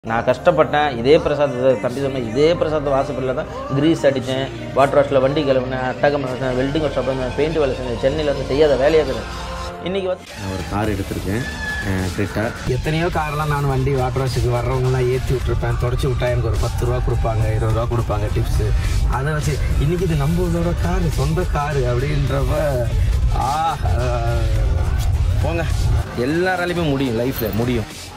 நான் கஷ்டப்பட்டேன். இதே பிரசாதத்தை தம்பி சொன்ன இதே பிரசாதத்தை வாசப்படியில் தான் கிரீஸ் அடித்தேன், வாட்டர் வாஷில் வண்டி கிளம்புனேன், அட்டகம் நடத்தினேன், வெல்டிங் ஒர்க் ஷாப் வந்தேன், பெயிண்ட் வேலை செஞ்சேன். சென்னையில் வந்து செய்யாத வேலையாக இருக்குது. இன்றைக்கி வந்து நான் ஒரு கார் எடுத்திருக்கேன் கிரெட்டா. எத்தனையோ கார்லாம் நான் வண்டி வாட்டர் வாஷுக்கு வர்றவங்கலாம் ஏற்றி விட்ருப்பேன். தொடச்சி விட்டா எனக்கு ஒரு 10 ரூபா கொடுப்பாங்க, 20 ரூபா கொடுப்பாங்க டிப்ஸு. அதை வச்சு இன்றைக்கி இது நம்மளோட காரு, சொந்த காரு அப்படின்றப்ப போங்க, எல்லாராலையுமே முடியும், லைஃப்பில் முடியும்.